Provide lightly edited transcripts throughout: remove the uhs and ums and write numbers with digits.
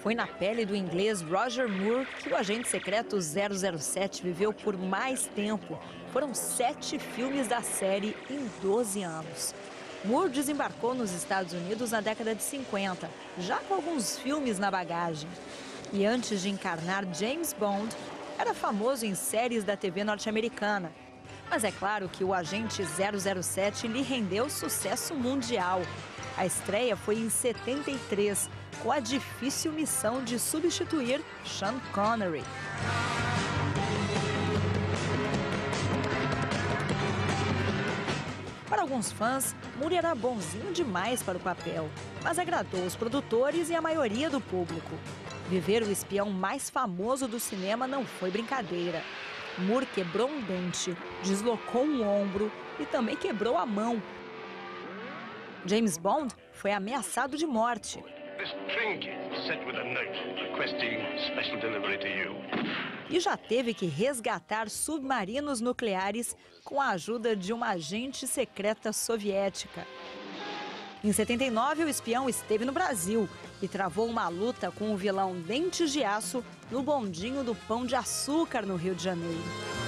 Foi na pele do inglês Roger Moore que o agente secreto 007 viveu por mais tempo. Foram 7 filmes da série em 12 anos. Moore desembarcou nos Estados Unidos na década de 50, já com alguns filmes na bagagem. E antes de encarnar James Bond, era famoso em séries da TV norte-americana. Mas é claro que o agente 007 lhe rendeu sucesso mundial. A estreia foi em 73, com a difícil missão de substituir Sean Connery. Para alguns fãs, Moore era bonzinho demais para o papel, mas agradou os produtores e a maioria do público. Viver o espião mais famoso do cinema não foi brincadeira. Moore quebrou um dente, deslocou um ombro e também quebrou a mão. James Bond foi ameaçado de morte. E já teve que resgatar submarinos nucleares com a ajuda de uma agente secreta soviética. Em 79, o espião esteve no Brasil e travou uma luta com o vilão Dentes de Aço no bondinho do Pão de Açúcar, no Rio de Janeiro.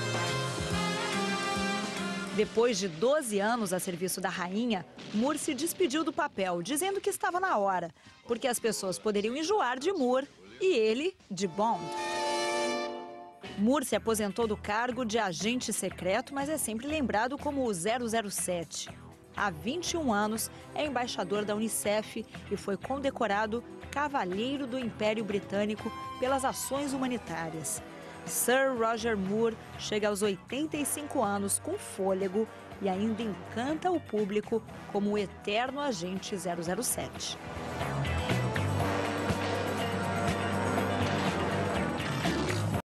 Depois de 12 anos a serviço da rainha, Moore se despediu do papel, dizendo que estava na hora, porque as pessoas poderiam enjoar de Moore e ele de Bond. Moore se aposentou do cargo de agente secreto, mas é sempre lembrado como o 007. Há 21 anos é embaixador da Unicef e foi condecorado Cavalheiro do Império Britânico pelas ações humanitárias. Sir Roger Moore chega aos 85 anos com fôlego e ainda encanta o público como o eterno agente 007.